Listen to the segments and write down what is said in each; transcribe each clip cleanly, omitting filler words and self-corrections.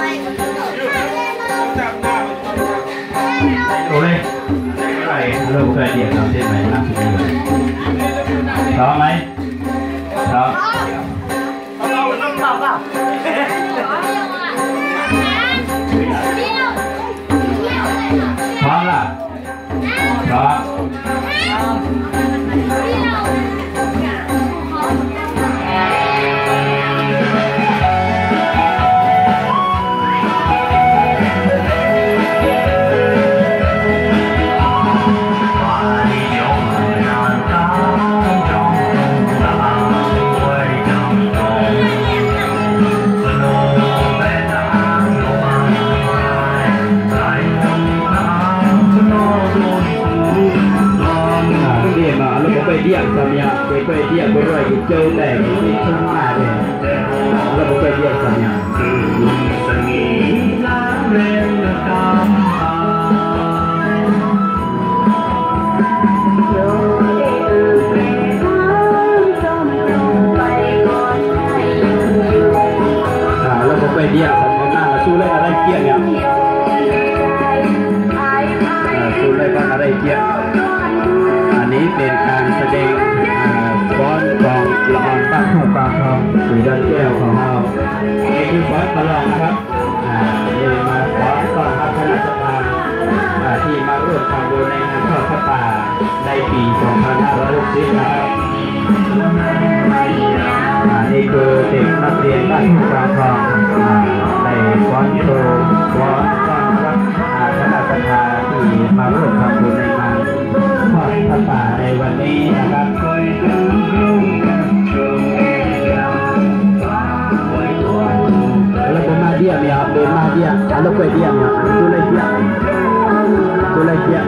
Ủa đây phải lâu về điểm đầu tiên này làm gì đó mấy đó đó là đó điện sầm nhạt cái điện của rồi cái châu để cái chân mà để là một cái điện sầm nhạt là một cái điện còn là su lên ở đây kia nhỉ su lên còn ở đây kiaนี้เป็นการแสดงฟ้อนกองละครตั้งหูกลางทองสีดอนแก้วของเรานี่คือฟ้อนประลองนะครับนี่มาฟ้อนต้อนรับคณะสภาที่มาร่วมทำบุญในงานทอดผ้าป่าในปี2560นะครับนี่คือเด็กนักเรียนบ้านหูกลางทองในฟ้อนโชว์ฟ้อนต้อนรับคณะสภาที่มาร่วมทำบุญในงานทอดผ้าป่าในวันนี้นะครับแล้วก็มาเดียเนี่ยเดินมาเดียแล้วก็เดียเนี่ยดูเลยเดียดูเลยเดีย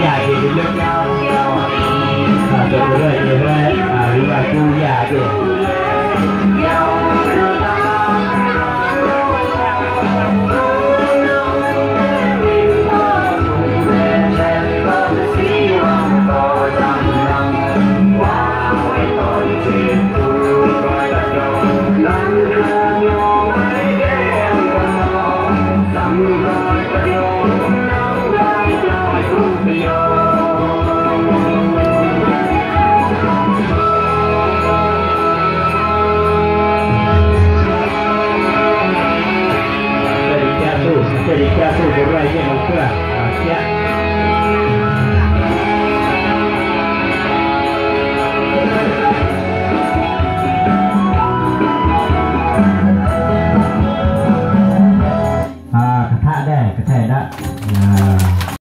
Hãy subscribe cho kênh Ghiền Mì Gõ để không bỏ lỡ những video hấp dẫn